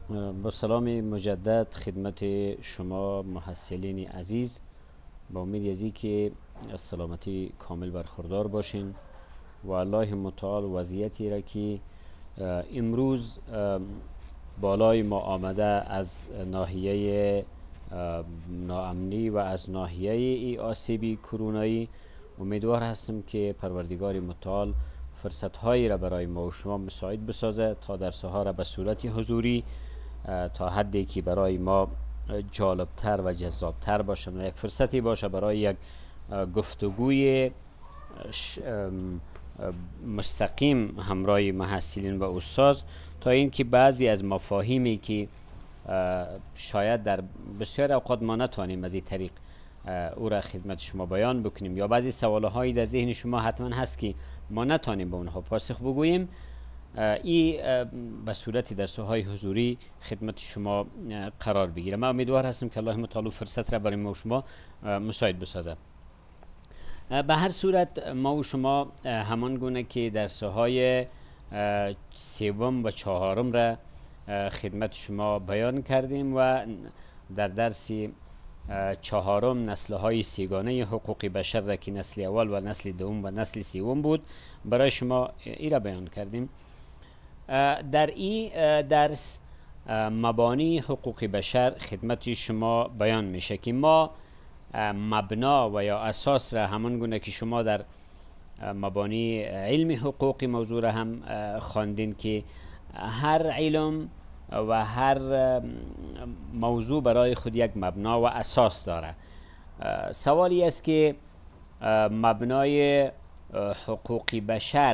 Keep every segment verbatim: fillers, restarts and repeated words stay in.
با سلام مجدد خدمت شما محصلین عزیز، با امید ازی که از سلامتی کامل برخوردار باشین و الله متعال وضعیتی را که امروز بالای ما آمده از ناحیه ناامنی و از ناحیه ای آسیبی کرونایی، امیدوار هستم که پروردگار متعال فرصتهایی را برای ما و شما مساعد بسازه تا درس ها را به صورت حضوری تا حدی که برای ما جالبتر و جذابتر باشه و یک فرصتی باشه برای یک گفتگوی مستقیم همراه محصلین و استاد، تا اینکه بعضی از مفاهیمی که شاید در بسیار اوقات ما نتوانیم از این طریق او را خدمت شما بیان بکنیم، یا بعضی سوالهایی در ذهن شما حتما هست که ما نتوانیم به اونها پاسخ بگوییم، ای به صورت درس‌های حضوری خدمت شما قرار بگیره. من امیدوار هستم که الله متعال فرصت را برای ما و شما مساعد بسازه. به هر صورت ما و شما همان گونه که درس‌های سوم و چهارم را خدمت شما بیان کردیم و در درس چهارم نسل‌های سیگانه حقوق بشر را که نسل اول و نسل دوم و نسل سوم بود برای شما ای را بیان کردیم. در این درس مبانی حقوق بشر خدمت شما بیان میشه که ما مبنا و یا اساس را همان گونه که شما در مبانی علم حقوقی موضوع را هم خواندین که هر علم و هر موضوع برای خود یک مبنا و اساس داره. سوالی است که مبنای حقوق بشر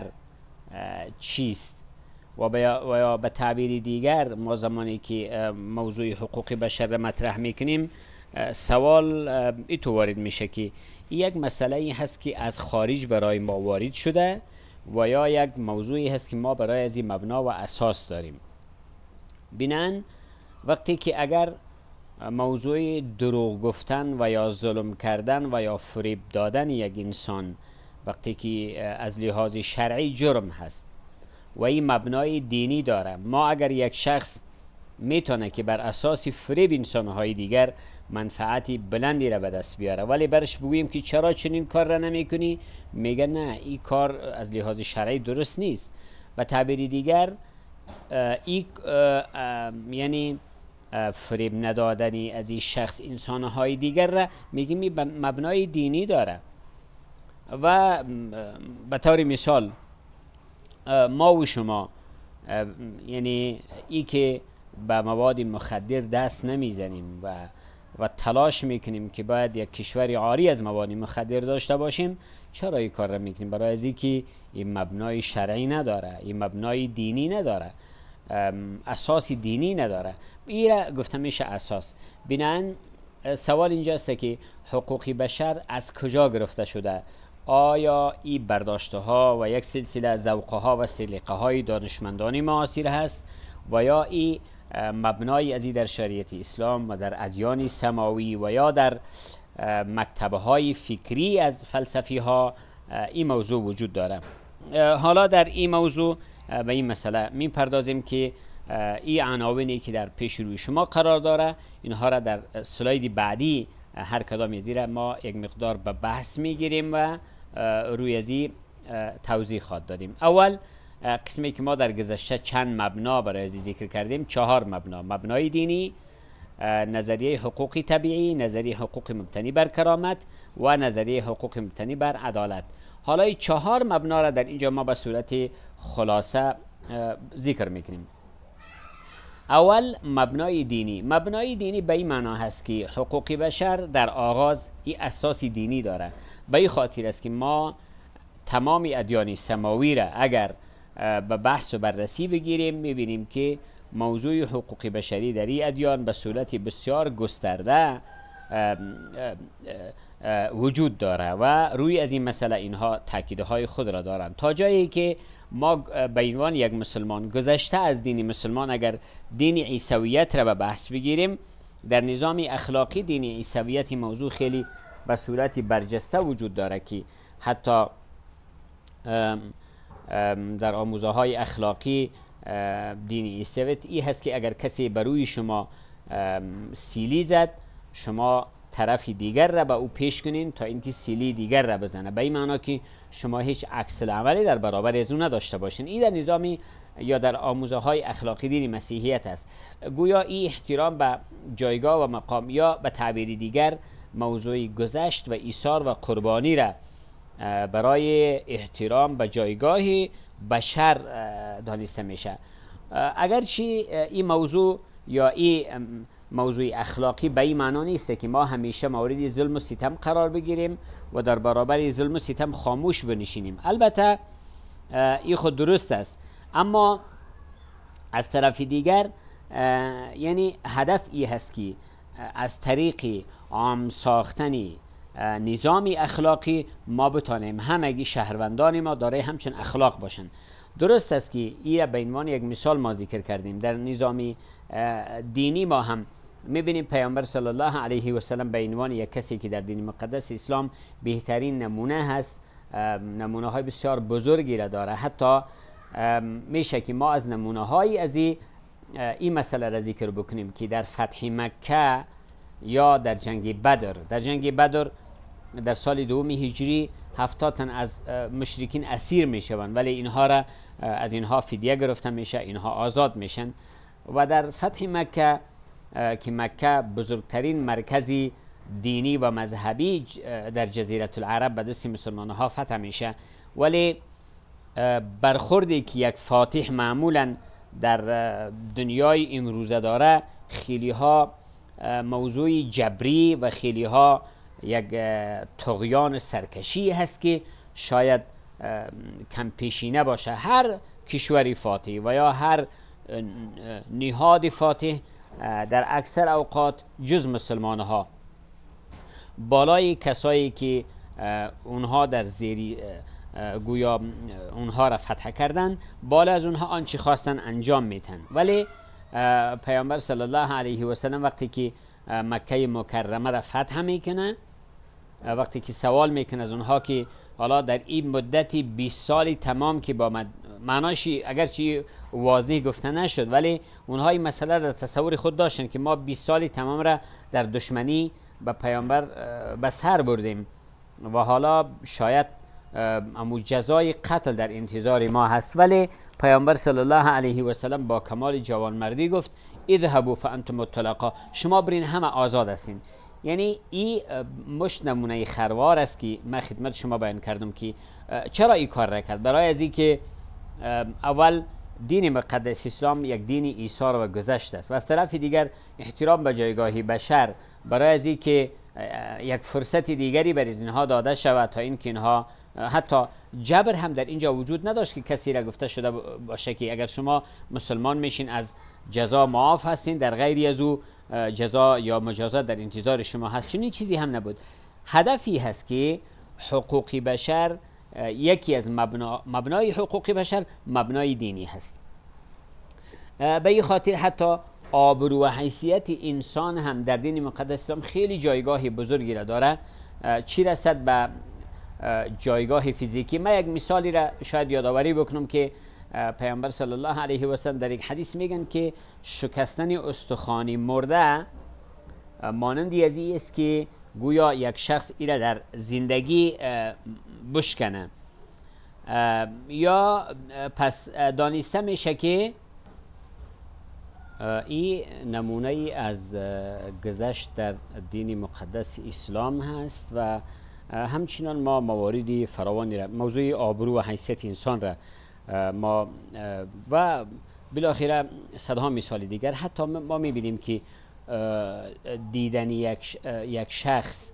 چیست و یا به تعبیر دیگر ما زمانی که موضوع حقوق بشر را مطرح میکنیم سوال ایتو وارد میشه که یک مسئله هست که از خارج برای ما وارد شده و یا یک موضوعی هست که ما برای از این مبنا و اساس داریم. بینن وقتی که اگر موضوع دروغ گفتن و یا ظلم کردن و یا فریب دادن یک انسان وقتی که از لحاظ شرعی جرم هست و این مبنای دینی داره، ما اگر یک شخص میتونه که بر اساس فریب انسانهای دیگر منفعتی بلندی را به دست بیاره ولی برش بگوییم که چرا چنین کار را نمی کنی، میگه نه این کار از لحاظ شرعی درست نیست. به تعبیر دیگر ای یعنی فریب ندادنی از این شخص انسانهای دیگر را میگیم مبنای دینی داره. و به طور مثال ما و شما یعنی ای که به مواد مخدر دست نمیزنیم و و تلاش میکنیم که باید یک کشور عاری از مواد مخدر داشته باشیم، چرا این کار را میکنیم؟ برای از اینکه این مبنای شرعی نداره، این مبنای دینی نداره، اساسی دینی نداره. این را گفتم میشه اساس. بنابراین سوال اینجاست که حقوق بشر از کجا گرفته شده؟ آیا این برداشته ها و یک سلسله ذوقه ها و سلیقه های دانشمندانی معاصر هست و یا این مبنای ازی در شریعت اسلام و در ادیان سماوی و یا در مکتبه های فکری از فلسفی ها این موضوع وجود داره؟ حالا در این موضوع به این مسئله می پردازیم که این عناوینی که در پیش روی شما قرار داره اینها را در سلاید بعدی هر کدام از این ما یک مقدار به بحث میگیریم و روی ازی توضیح خواهد دادیم. اول قسمی که ما در گذشته چند مبنا برای ازی ذکر کردیم، چهار مبنا: مبنای دینی، نظریه حقوق طبیعی، نظریه حقوق مبتنی بر کرامت و نظریه حقوق مبتنی بر عدالت. حالا این چهار مبنا را در اینجا ما به صورت خلاصه ذکر میکنیم. اول مبنای دینی. مبنای دینی به این معنا هست که حقوق بشر در آغاز این اساسی دینی داره. به این خاطر است که ما تمام ادیان سماوی را اگر به بحث و بررسی بگیریم میبینیم که موضوع حقوق بشری در این ادیان به صورت بسیار گسترده وجود داره و روی از این مسئله اینها تاکیدهای خود را دارند تا جایی که ما به عنوان یک مسلمان گذشته از دین مسلمان اگر دین عیسویت را به بحث بگیریم، در نظام اخلاقی دین عیسویت موضوع خیلی به صورت برجسته وجود داره که حتی در آموزه های اخلاقی دینی ایستوت ای هست که اگر کسی بروی شما سیلی زد، شما طرفی دیگر را به او پیش کنین تا اینکه سیلی دیگر را بزنه، به این معنا که شما هیچ عکس العملی در برابر از اون نداشته باشین. این در نظامی یا در آموزه های اخلاقی دین مسیحیت است. گویا این احترام به جایگاه و مقام، یا به تعبیر دیگر موضوع گذشت و ایثار و قربانی را برای احترام به جایگاه بشر دانسته میشه. اگرچه این موضوع یا این موضوع اخلاقی به این معنا نیست که ما همیشه مورد ظلم و ستم قرار بگیریم و در برابر ظلم و ستم خاموش بنشینیم. البته این خود درست است، اما از طرف دیگر یعنی هدف ای هست که از طریق عام ساختن نظامی اخلاقی ما بتانیم همگی شهروندان ما داره همچون اخلاق باشن. درست است که این به عنوان یک مثال ما ذکر کردیم. در نظامی دینی ما هم میبینیم پیامبر صلی الله علیه و سلم به عنوان یک کسی که در دین مقدس اسلام بهترین نمونه هست، نمونه های بسیار بزرگی را داره. حتی میشه که ما از نمونه های از این این مسئله را ذکر بکنیم که در فتح مکه یا در جنگ بدر، در جنگ بدر در سال دوم هجری هفتاد تن از مشرکین اسیر میشوند، ولی اینها را از اینها فدیه گرفته میشه، اینها آزاد میشن. و در فتح مکه که مکه بزرگترین مرکزی دینی و مذهبی در جزیره العرب به دست مسلمان ها فتح میشه، ولی برخوردی که یک فاتح معمولا در دنیای امروزه داره خیلی ها موضوع جبری و خیلی ها یک طغیان سرکشی هست که شاید کم پیشینه باشه. هر کشوری فاتح و یا هر نهاد فاتح در اکثر اوقات جز مسلمان ها بالای کسایی که اونها در زیری گویا اونها را فتح کردن، بالا از اونها آنچه خواستن انجام میتن. ولی پیامبر صلی الله علیه و سلم وقتی که مکه مکرمه را فتح میکنه، وقتی که سوال میکنه از اونها که حالا در این مدتی بیست سالی تمام که با معناشی اگرچه واضح گفته نشد، ولی اونها این مسئله را تصور خود داشتن که ما بیست سالی تمام را در دشمنی به پیامبر به سر بردیم و حالا شاید امو جزای قتل در انتظار ما هست. ولی پیامبر صلی الله علیه و سلم با کمال جوانمردی گفت اذهبوا فانتم الطلقاء، شما برین همه آزاد هستین. یعنی این مش نمونه خروار است که من خدمت شما بیان کردم که چرا این کار را کرد. برای از این که اول دین مقدس اسلام یک دین ایثار و گذشت است و از طرف دیگر احترام به جایگاه بشر، برای از این که یک فرصت دیگری بر اینها داده شود تا اینکه اینها حتی جبر هم در اینجا وجود نداشت که کسی را گفته شده باشه که اگر شما مسلمان میشین از جزا معاف هستین، در غیری از او جزا یا مجازات در انتظار شما هست. چنین چیزی هم نبود. هدفی هست که حقوق بشر، یکی از مبنا مبنای حقوق بشر مبنای دینی هست. به این خاطر حتی آبرو و حیثیت انسان هم در دین مقدس اسلام خیلی جایگاه بزرگی را داره، چی رسد به جایگاه فیزیکی. من یک مثالی را شاید یادآوری بکنم که پیامبر صلی الله علیه و سلم در یک حدیث میگن که شکستن استخوانی مرده مانندی از این است که گویا یک شخص ایره در زندگی بشکنه. یا پس دانسته میشه که این نمونه ای از گذشت در دین مقدس اسلام هست و همچنان ما مواردی فراوانی را، موضوع آبرو و حیثیت انسان را ما و بالاخره صدها مثال دیگر. حتی ما میبینیم که دیدن یک یک شخص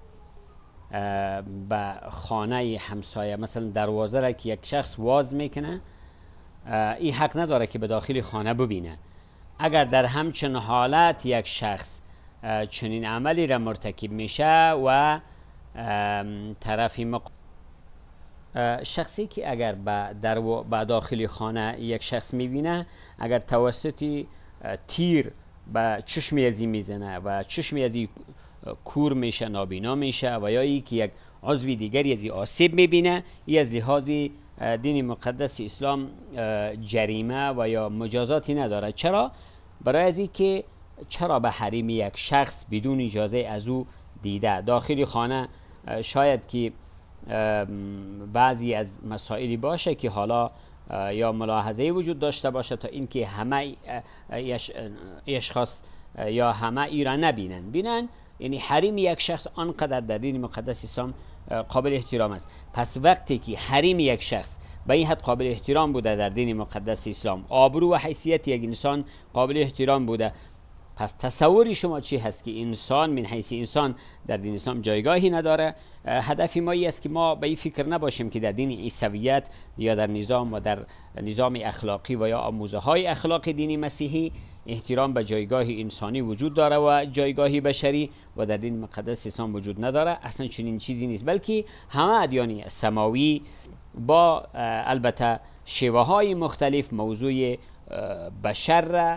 به خانه همسایه، مثلا دروازه را که یک شخص واز میکنه، این حق نداره که به داخل خانه ببینه. اگر در همچین حالت یک شخص چنین عملی را مرتکب میشه و طرفی مق... شخصی که اگر با در و با داخل خانه یک شخص میبینه، اگر توسط تیر به چشمی ازی میزنه و چشمی ازی کور میشه، نابینا میشه و یا ای که یک عضو دیگری ازی آسیب میبینه، ای از لحاظ دین مقدس اسلام جریمه و یا مجازاتی نداره. چرا؟ برای از اینکه چرا به حریم یک شخص بدون اجازه از او دیده داخل خانه شاید که بعضی از مسائلی باشه که حالا یا ملاحظه وجود داشته باشه تا اینکه همه اشخاص یا همه ای را نبینن بینن، یعنی حریم یک شخص آنقدر در دین مقدس اسلام قابل احترام است. پس وقتی که حریم یک شخص به این حد قابل احترام بوده در دین مقدس اسلام، آبرو و حیثیت یک انسان قابل احترام بوده، پس تصوری شما چی هست که انسان من حیث انسان در دین اسلام جایگاهی نداره؟ هدف ما این است که ما به این فکر نباشیم که در دین عیسویت یا در نظام و در نظام اخلاقی و یا آموزه های اخلاقی دین مسیحی احترام به جایگاه انسانی وجود داره و جایگاهی بشری و در دین مقدس اسلام وجود نداره. اصلا چنین چیزی نیست، بلکه همه ادیان سماوی با البته شیوه های مختلف موضوع بشر را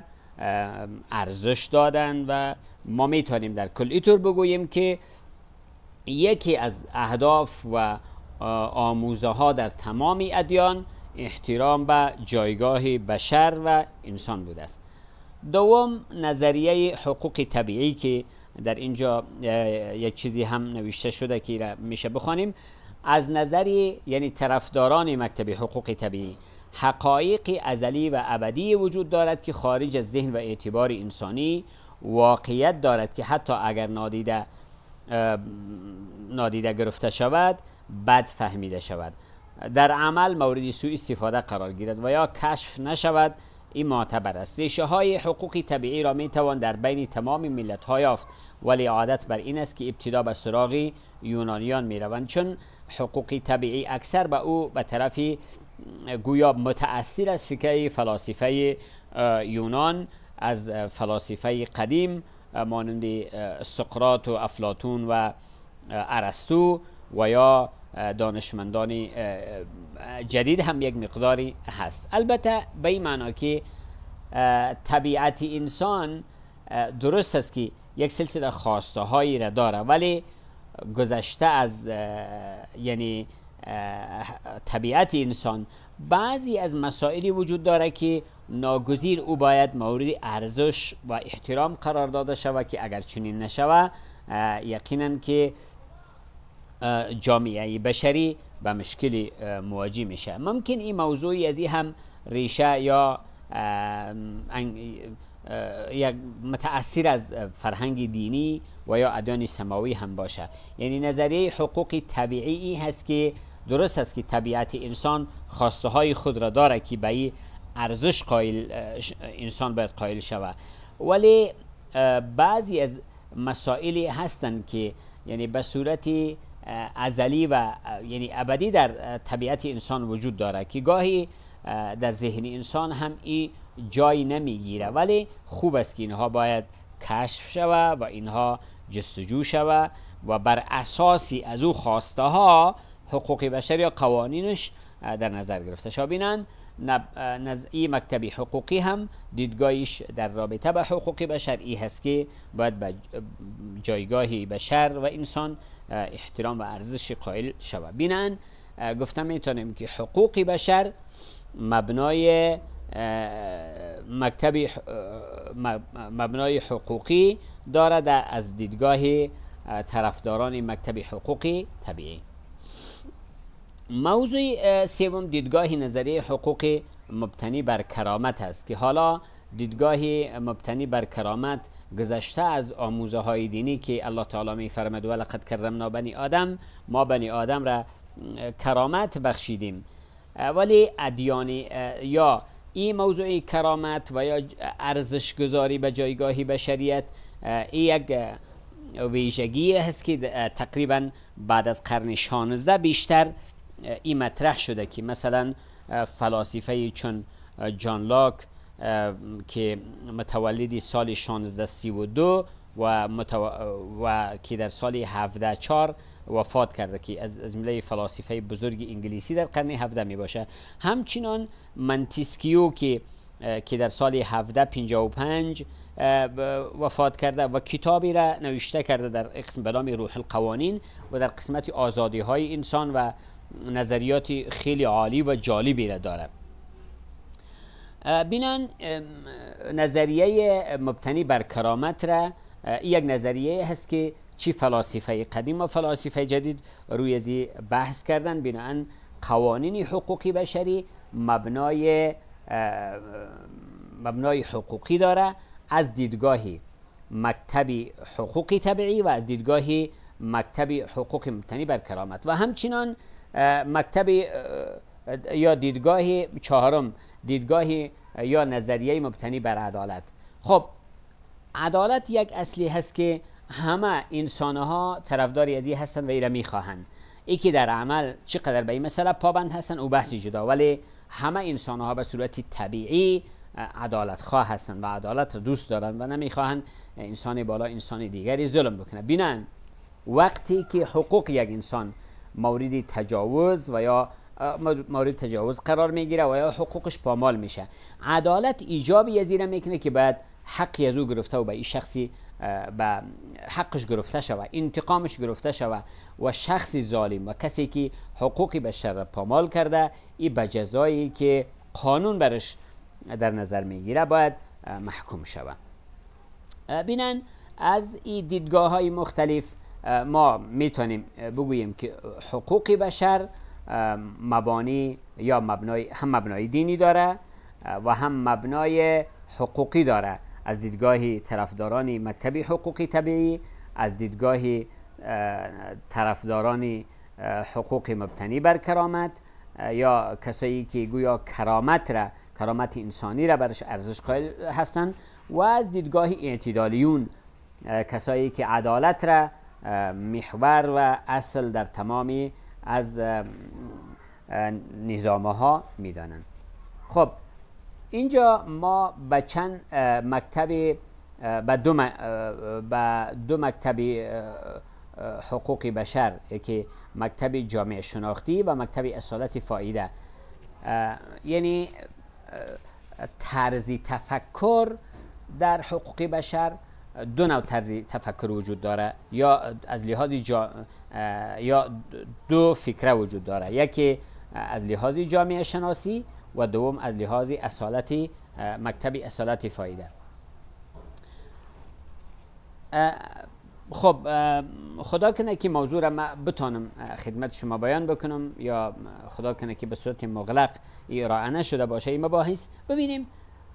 ارزش دادن و ما میتونیم در کل اینطور بگوییم که یکی از اهداف و آموزه ها در تمام ادیان احترام به جایگاه بشر و انسان بوده است. دوم، نظریه حقوق طبیعی که در اینجا یک چیزی هم نوشته شده که میشه بخوانیم. از نظری یعنی طرفداران مکتب حقوق طبیعی، حقایق ازلی و ابدی وجود دارد که خارج از ذهن و اعتبار انسانی واقعیت دارد که حتی اگر نادیده نادیده گرفته شود بد فهمیده شود، در عمل مورد سوء استفاده قرار گیرد و یا کشف نشود، این معتبر است. ریشه های حقوق طبیعی را می توان در بین تمام ملت ها یافت، ولی عادت بر این است که ابتدا به سراغ یونانیان می روند، چون حقوق طبیعی اکثر به او به طرف گویا متأثر از فکر فلاسفه یونان، از فلاسفه قدیم مانند سقراط و افلاطون و ارسطو و یا دانشمندان جدید هم یک مقداری هست. البته به این معنا که طبیعت انسان درست است که یک سلسله خواسته هایی را داره، ولی گذشته از یعنی طبیعت انسان بعضی از مسائلی وجود داره که ناگزیر او باید مورد ارزش و احترام قرار داده شود که اگر چنین نشود یقینا که جامعه بشری به مشکلی مواجه میشه. ممکن این موضوعی از این هم ریشه یا یک متأثر از فرهنگ دینی و یا ادیان سماوی هم باشه. یعنی نظریه حقوق طبیعی هست که درست است که طبیعت انسان خواسته های خود را داره که به این ارزش قائل انسان باید قائل شود، ولی بعضی از مسائلی هستند که یعنی به صورت ازلی و یعنی ابدی در طبیعت انسان وجود داره که گاهی در ذهن انسان هم این جای نمیگیره، ولی خوب است که اینها باید کشف شود و اینها جستجو شود و بر اساسی از او خواسته ها حقوق بشر یا قوانینش در نظر گرفته شود. بینن این مکتب حقوقی هم دیدگاهش در رابطه با حقوق بشر ای هست که باید به جایگاه بشر و انسان احترام و ارزش قائل شود. بینن گفتم میتونیم که حقوق بشر مبنای مکتب مبنای حقوقی دارد از دیدگاه طرفداران مکتب حقوق طبیعی. موضوع سوم دیدگاه نظریه حقوق مبتنی بر کرامت است که حالا دیدگاه مبتنی بر کرامت گذشته از آموزه های دینی که الله تعالی می فرماید ولقد کرمنا بنی آدم، ما بنی آدم را کرامت بخشیدیم، ولی ادیان یا این موضوع کرامت و یا ارزش گذاری به جایگاه بشریت این یک ویژگی هست که تقریبا بعد از قرن شانزده بیشتر این مطرح شده که مثلا فلاسفه چون جان لاک که متولد سال شانزده سی و دو و, متو... و که در سال هفده چار وفات کرده که از از جمله فلاسفه بزرگ انگلیسی در قرن هفده می باشه. همچنان منتسکیو که که در سال هفده پنجاه و پنج وفات کرده و کتابی را نوشته کرده در قسم به نام روح القوانین و در قسمت آزادی های انسان و نظریات خیلی عالی و جالبی را داره. بینن نظریه مبتنی بر کرامت را یک نظریه هست که چی فلاسفه قدیم و فلاسفه جدید روی ازی بحث کردن. بنابراین قوانین حقوقی بشری مبنای مبنای حقوقی داره از دیدگاهی مکتبی حقوقی طبیعی و از دیدگاهی مکتبی حقوقی مبتنی بر کرامت، و همچنان مکتبی یا دیدگاهی چهارم دیدگاهی یا نظریه مبتنی بر عدالت. خب عدالت یک اصلی هست که همه انسانها طرفداری ازی هستن و ایره میخواهند. ای که در عمل چقدر به این مسئله پابند هستن او بحثی جدا، ولی همه انسانها به صورت طبیعی عدالت خواه هستن و عدالت رو دوست دارن و نمیخواهند انسان بالا انسان دیگری ظلم بکنه. بینن وقتی که حقوق یک انسان مورد تجاوز و یا مورد تجاوز قرار میگیره و یا حقوقش پامال میشه، عدالت ایجابی ازیره میکنه که بعد حقی از او گرفته و به این شخصی به حقش گرفته شوه، انتقامش گرفته شوه و شخصی ظالم و کسی که حقوقی بشر پامال کرده ای به جزایی که قانون برش در نظر میگیره باید محکوم شوه. بینن از این دیدگاه های مختلف ما میتونیم بگوییم که حقوق بشر مبانی یا مبنای هم مبنای دینی داره و هم مبنای حقوقی داره. از دیدگاه طرفداران مکتبی حقوقی طبیعی، از دیدگاه طرفداران حقوق مبتنی بر کرامت یا کسایی که گویا کرامت را کرامت انسانی را برش ارزش قائل هستند، و از دیدگاه اعتدالیون کسایی که عدالت را محور و اصل در تمامی از نظامها میدانند. خب اینجا ما به چند مکتب به دو به دو مکتب حقوق بشر که مکتب جامعه شناختی و مکتب اصالت فایده، یعنی طرز تفکر در حقوق بشر دو نوع طرز تفکر وجود داره، یا از لحاظ جا یا دو فکره وجود داره، یکی از لحاظ جامعه شناسی و دوم از لحاظ اصالت مکتب اصالت فایده. خب خدا کنه که موضوع را من بتانم خدمت شما بیان بکنم، یا خدا کنه که به صورت مغلق ارائه نشده باشه این مباحث. ببینیم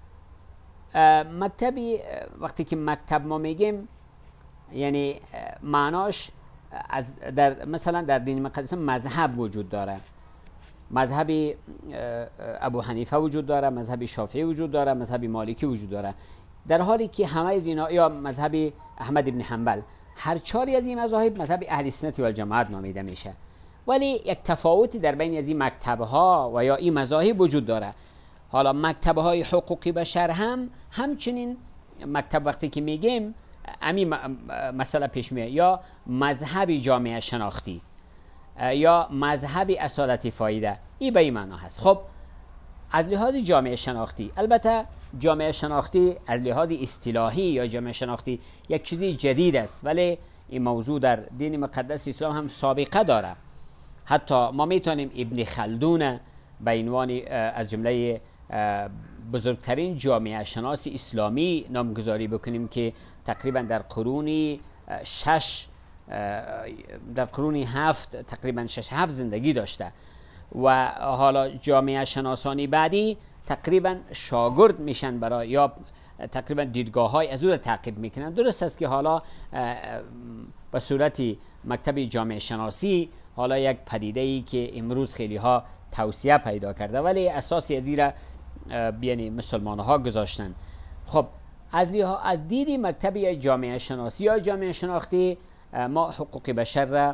مکتبی وقتی که مکتب ما میگیم یعنی معناش از در مثلا در دین مقدس مذهب وجود داره، مذهب ابو حنیفه وجود داره، مذهب شافعی وجود داره، مذهب مالکی وجود داره، در حالی که همه از اینا یا مذهب احمد ابن حنبل، هر چاری از این مذاهب مذهب اهل سنت و الجماعت نامیده میشه. ولی یک تفاوتی در بین از این مکتب‌ها و یا این مذاهب وجود داره. حالا مکتب‌های حقوقی بشر هم همچنین مکتب وقتی که میگیم امی مسئله پیش میاد، یا مذهب جامعه شناختی یا مذهب اصالت فایده، این به این معنا هست. خب از لحاظ جامعه شناختی، البته جامعه شناختی از لحاظ اصطلاحی یا جامعه شناختی یک چیزی جدید است، ولی این موضوع در دین مقدس اسلام هم سابقه داره. حتی ما میتونیم ابن خلدون به عنوان از جمله بزرگترین جامعه شناس اسلامی نامگذاری بکنیم که تقریبا در قرون شش در قرون هفت تقریبا شش هفت زندگی داشته و حالا جامعه شناسانی بعدی تقریبا شاگرد میشن برای یا تقریبا دیدگاه های از او را تعقیب میکنن. درست است که حالا به صورت مکتب جامعه شناسی حالا یک پدیده ای که امروز خیلی ها توسعه پیدا کرده، ولی اساسی از این را یعنی مسلمان ها گذاشتن. خب از از دیدی مکتب جامعه شناسی یا جامعه شناختی ما حقوق بشر را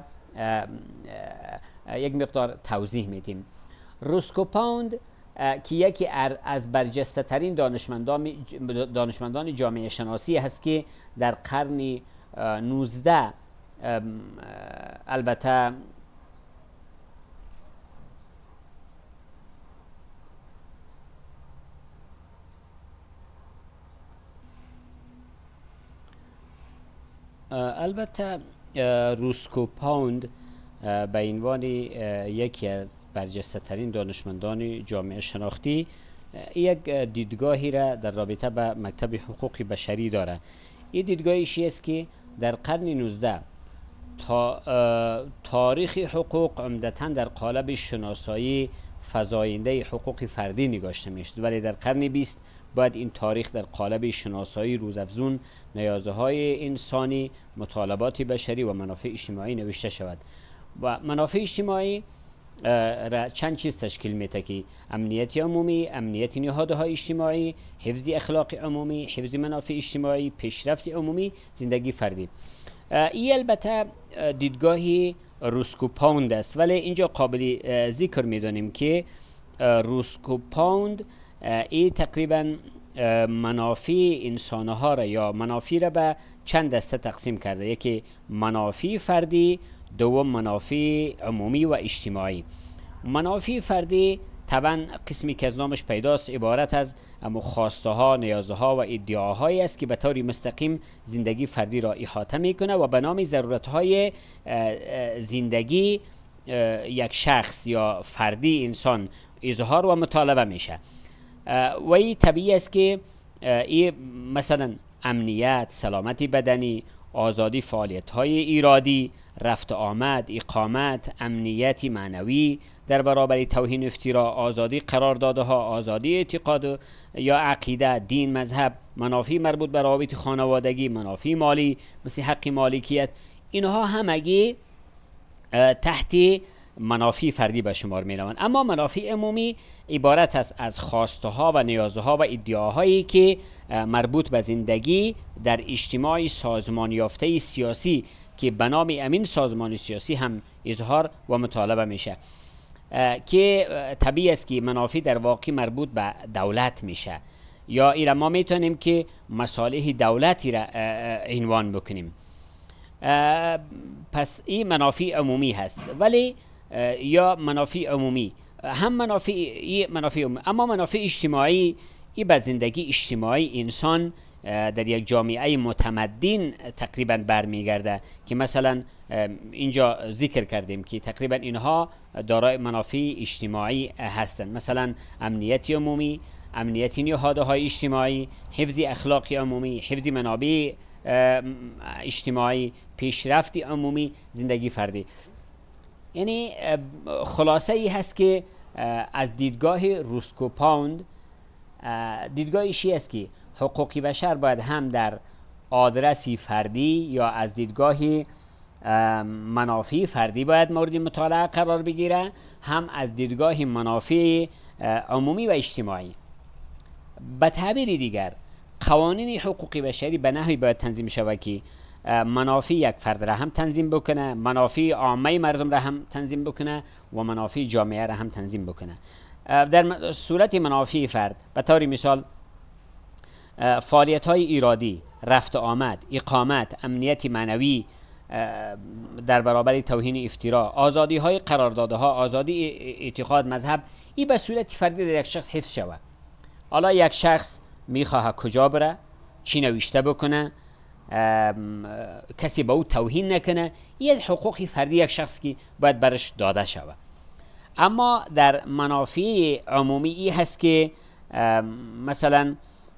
یک مقدار توضیح میدیم. روسکو پاوند که یکی از برجسته ترین دانشمندان دانشمندان جامعه شناسی هست که در قرن نوزده البته البته روسکو پاوند به عنوان یکی از برجسته ترین دانشمندان جامعه شناختی یک دیدگاهی را در رابطه به مکتب حقوق بشری داره. این دیدگاهی است که در قرن نوزده تا تاریخ حقوق عمدتاً در قالب شناسایی فزاینده حقوق فردی نگاشته میشد، ولی در قرن بیست باید این تاریخ در قالب شناسایی روزافزون نیازهای انسانی، مطالبات بشری و منافع اجتماعی نوشته شود. و منافع اجتماعی را چند چیز تشکیل میده که امنیت عمومی، امنیت نهادهای اجتماعی، حفظ اخلاق عمومی، حفظ منافع اجتماعی، پیشرفت عمومی، زندگی فردی. این البته دیدگاهی روسکو پاوند است، ولی اینجا قابل ذکر میدانیم که روسکو پاوند این تقریبا منافع انسانها را یا منافع را به چند دسته تقسیم کرده. یکی منافع فردی، دوم منافع عمومی و اجتماعی. منافع فردی طبعا قسمی که از نامش پیداست عبارت از خواسته ها، نیازه ها و ادعاهایی است که به طور مستقیم زندگی فردی را احاطه میکنه و به نام ضرورت های زندگی یک شخص یا فردی انسان اظهار و مطالبه میشه. و این طبیعی است که این مثلا امنیت، سلامتی بدنی، آزادی فعالیت های ایرادی، رفت آمد، اقامت، امنیت معنوی در برابر توهین افترا، آزادی قراردادها، آزادی اعتقاد یا عقیده، دین، مذهب، منافع مربوط به روابط خانوادگی، منافع مالی مثل حق مالکیت، اینها همگی تحت منافع فردی به شمار می روند. اما منافع عمومی عبارت است از خواسته ها و نیازه ها و ادعاهایی که مربوط به زندگی در اجتماع سازمان یافته سیاسی که به نام امین سازمان سیاسی هم اظهار و مطالبه میشه، که طبیعی است که منافع در واقع مربوط به دولت میشه یا ایرا ما میتونیم که مصالح دولتی را عنوان بکنیم. پس این منافع عمومی هست، ولی یا منافع عمومی هم منافع ای منافع عمومی. اما منافع اجتماعی این به زندگی اجتماعی انسان در یک جامعه متمدن تقریبا برمیگرده که مثلا اینجا ذکر کردیم که تقریبا اینها دارای منافع اجتماعی هستند، مثلا امنیت عمومی، امنیت نهادهای اجتماعی، حفظ اخلاق عمومی، حفظ منابع اجتماعی، پیشرفت عمومی، زندگی فردی. یعنی خلاصه ای هست که از دیدگاه روسکو پاوند دیدگاهی چی است که حقوق بشر باید هم در آدرسی فردی یا از دیدگاه منافع فردی باید مورد مطالعه قرار بگیره، هم از دیدگاه منافع عمومی و اجتماعی. به تعبیر دیگر قوانین حقوق بشری به نحوی باید تنظیم شود که منافع یک فرد را هم تنظیم بکنه، منافع عامه مردم را هم تنظیم بکنه و منافع جامعه را هم تنظیم بکنه. در صورت منافع فرد به طور مثال فعالیت های ایرادی، رفت آمد، اقامت، امنیت معنوی در برابر توهین افترا، آزادی های قراردادها، آزادی اعتقاد، مذهب، این به صورت فردی در یک شخص حفظ شود. حالا یک شخص میخواه کجا بره، چی نوشته بکنه، کسی به او توهین نکنه، این حقوق فردی یک شخص که باید برش داده شود. اما در منافع عمومی ای هست که مثلا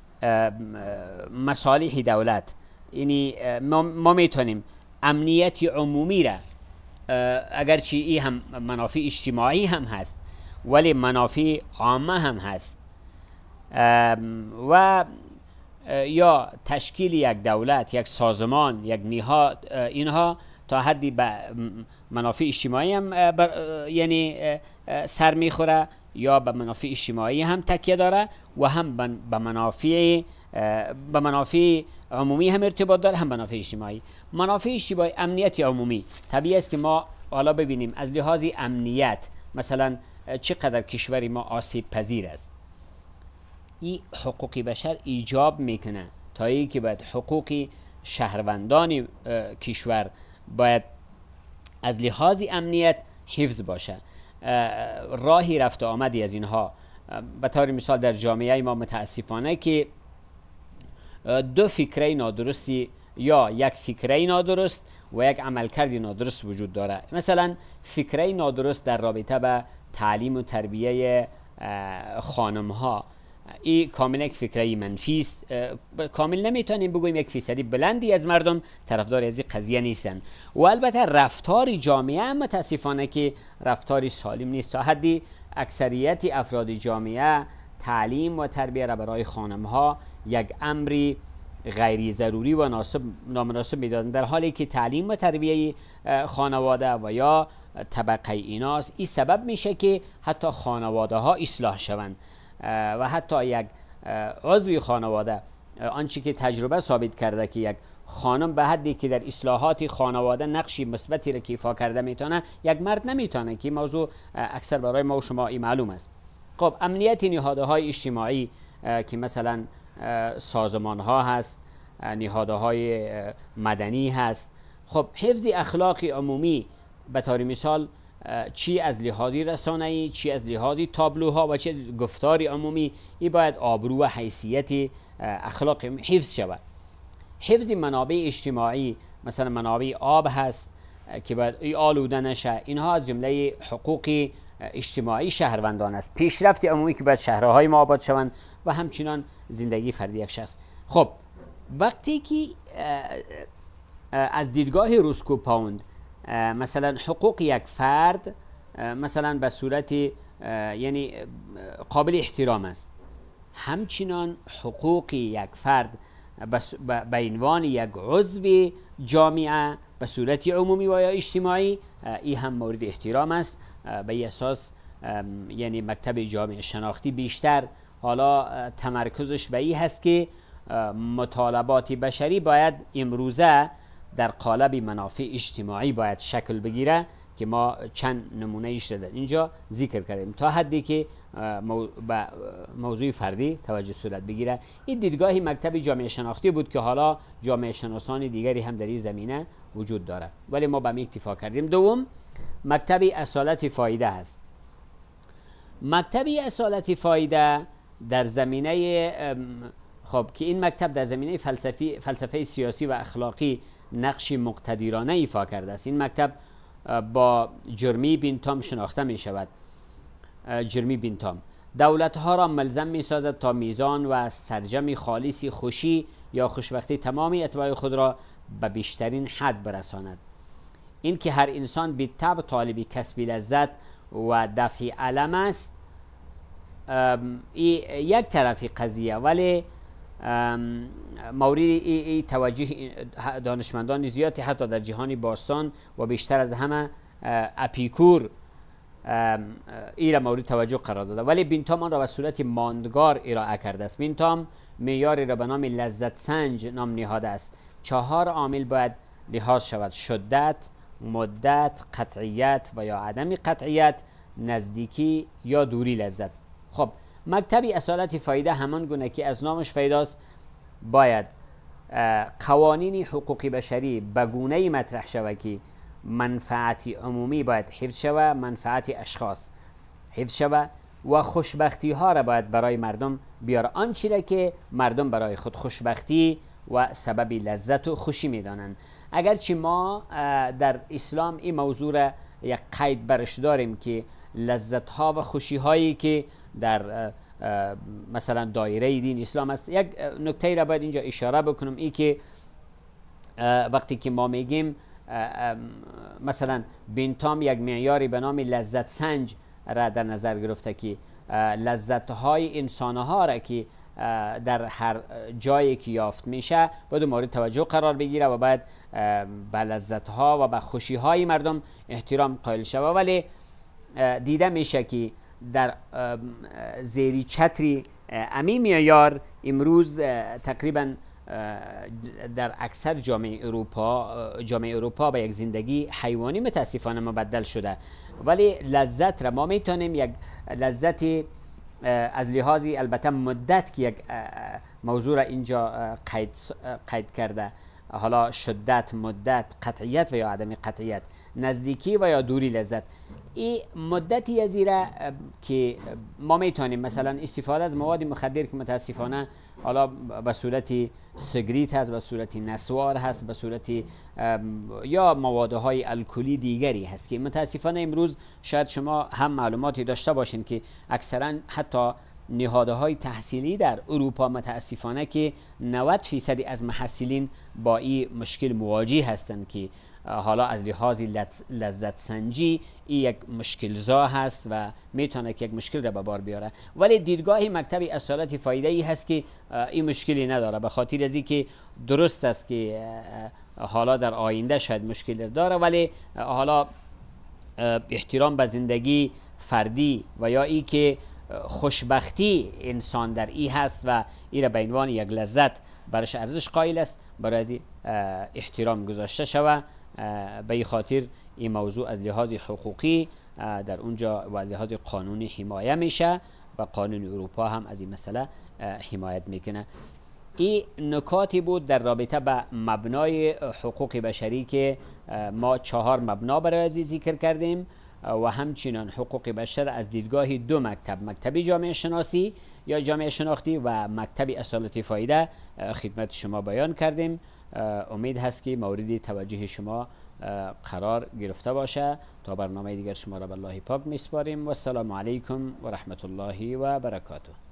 مصالح دولت، یعنی ما, ما میتونیم امنیت عمومی را اگرچه ای هم منافع اجتماعی هم هست ولی منافع عامه هم هست و یا تشکیل یک دولت، یک سازمان، یک نهاد، اینها تا حدی به منافع اجتماعی هم یعنی سر میخوره یا به منافع اجتماعی هم تکیه داره و هم به منافع به منافع عمومی هم ارتباط داره، هم منافع اجتماعی. منافع اجتماعی، امنیت عمومی، طبیعی است که ما حالا ببینیم از لحاظ امنیت مثلا چقدر کشوری ما آسیب پذیر است. این حقوق بشر ایجاب میکنه تا ای که باید حقوق شهروندان کشور باید از لحاظ امنیت حفظ باشه. راهی رفت آمدی از اینها به طور مثال در جامعه ما متاسفانه که دو فکره نادرستی یا یک فکره نادرست و یک عملکرد نادرست وجود داره. مثلا فکره نادرست در رابطه به تعلیم و تربیه خانم ها، این کاملا یک فکره منفی است. کامل نمیتونیم بگوییم یک فیصدی بلندی از مردم طرفدار از این قضیه نیستن. و البته رفتار جامعه متاسفانه که رفتاری سالم نیست. تا حدی اکثریت افراد جامعه تعلیم و تربیه را برای خانم ها یک امری غیر ضروری و ناسب نامناسب میدادن، در حالی که تعلیم و تربیه خانواده و یا طبقه ایناست. این سبب میشه که حتی خانواده ها اصلاح شوند و حتی یک عضوی خانواده، آنچه که تجربه ثابت کرده که یک خانم به حدی که در اصلاحات خانواده نقشی مثبتی را ایفا کرده میتونه، یک مرد نمیتونه، که موضوع اکثر برای ما و شما این معلوم است. خب امنیت نهادهای اجتماعی که مثلا سازمان ها هست، نهادهای مدنی هست. خب حفظ اخلاق عمومی به طور مثال چی از لحاظی رسانه‌ای، چی از لحاظی تابلوها و چی از گفتاری عمومی، این باید آبرو و حیثیت اخلاق حفظ شود. حفظ منابع اجتماعی، مثلا منابع آب هست که باید آلوده نشه، اینها از جمله حقوق اجتماعی شهروندان است. پیشرفت عمومی که باید شهرهای ما آباد شوند و همچنان زندگی فردی یک شخص. خب وقتی که از دیدگاه روسکو پاوند مثلا حقوق یک فرد مثلا به صورت یعنی قابل احترام است، همچنان حقوق یک فرد به عنوان یک عضو جامعه به صورت عمومی و یا اجتماعی این هم مورد احترام است. به اساس یعنی مکتب جامعه شناختی بیشتر حالا تمرکزش به این هست که مطالبات بشری باید امروزه در قالب منافع اجتماعی باید شکل بگیره که ما چند نمونه ایش دادن اینجا ذکر کردیم، تا حدی که به موضوع فردی توجه صورت بگیره. این دیدگاه مکتب جامعه شناختی بود که حالا جامعه شناسان دیگری هم در این زمینه وجود داره، ولی ما به می اکتفا کردیم. دوم مکتب اصالت فایده است. مکتب اصالت فایده در زمینه خب که این مکتب در زمینه فلسفی فلسفه سیاسی و اخلاقی نقشی مقتدرانه ایفا کرده است. این مکتب با جرمی بینتام شناخته می شود. جرمی بینتام دولت ها را ملزم می سازد تا میزان و سرجم خالصی خوشی یا خوشبختی تمام اتباع خود را به بیشترین حد برساند. این که هر انسان به طبع طالبی کسب لذت و دفع علم است یک طرفی قضیه، ولی مورد ای توجه دانشمندان زیادی حتی در جهان باستان و بیشتر از همه اپیکور ای را مورد توجه قرار داده، ولی بینتام آن را به صورت ماندگار ارائه کرده است. بینتام معیاری را به نام لذت سنج نام نهاده است. چهار عامل باید لحاظ شود: شدت، مدت، قطعیت و یا عدم قطعیت، نزدیکی یا دوری لذت. خب مکتب اصالت فایده همان گونه که از نامش فایداست باید قوانین حقوق بشری به گونه‌ای مطرح شود که منفعت عمومی باید حفظ شود، منفعت اشخاص حفظ شود و خوشبختی ها را باید برای مردم بیاره، آنچه را که مردم برای خود خوشبختی و سبب لذت و خوشی میدانند. اگرچه ما در اسلام این موضوع را یک قید برش داریم که لذت ها و خوشی هایی که در مثلا دایره دین اسلام است. یک نکته را باید اینجا اشاره بکنم، ای که وقتی که ما میگیم مثلا بینتام یک معیاری به نام لذت سنج را در نظر گرفته که لذت های انسان ها را که در هر جایی که یافت میشه باید مورد توجه قرار بگیره و باید به لذت ها و به خوشی های مردم احترام قائل شود. ولی دیده میشه که در زیری چتری امی معیار امروز تقریبا در اکثر جامعه اروپا جامعه اروپا به یک زندگی حیوانی متاسفانه مبدل شده، ولی لذت را ما میتونیم یک لذت از لحاظی البته مدت که یک موضوع را اینجا قید, قید کرده حالا شدت، مدت، قطعیت و یا عدم قطعیت، نزدیکی و یا دوری لذت. این مدتی از ایره که ما میتونیم مثلا استفاده از مواد مخدر که متاسفانه حالا به صورت سیگریت هست، به صورت نسوار هست، به صورت یا موادهای الکلی دیگری هست که متاسفانه امروز شاید شما هم معلوماتی داشته باشین که اکثرا حتی نهادهای تحصیلی در اروپا متاسفانه که نود فیصد از محصلین با این مشکل مواجه هستند که حالا از لحاظ لذت سنجی این یک مشکل زا هست و میتونه که یک مشکل را به بار بیاره، ولی دیدگاه مکتب اصالت فایده ای هست که این مشکلی نداره، به خاطر از اینکه درست است که حالا در آینده شاید مشکل داره، ولی حالا احترام به زندگی فردی و یا ای که خوشبختی انسان در ای هست و ای را به عنوان یک لذت برش ارزش قائل است، برای احترام گذاشته شود. به این خاطر این موضوع از لحاظ حقوقی در اونجا و از لحاظ قانونی حمایه میشه و قانون اروپا هم از این مسئله حمایت میکنه. این نکاتی بود در رابطه به مبنای حقوق بشری که ما چهار مبنا برای از ذکر کردیم و همچنان حقوق بشر از دیدگاه دو مکتب، مکتب جامعه شناسی یا جامعه شناختی و مکتب اصالت فایده خدمت شما بیان کردیم. امید هست که مورد توجه شما قرار گرفته باشه. تا برنامه دیگر شما را به الله پاک میسپاریم و السلام علیکم و رحمت الله و برکاته.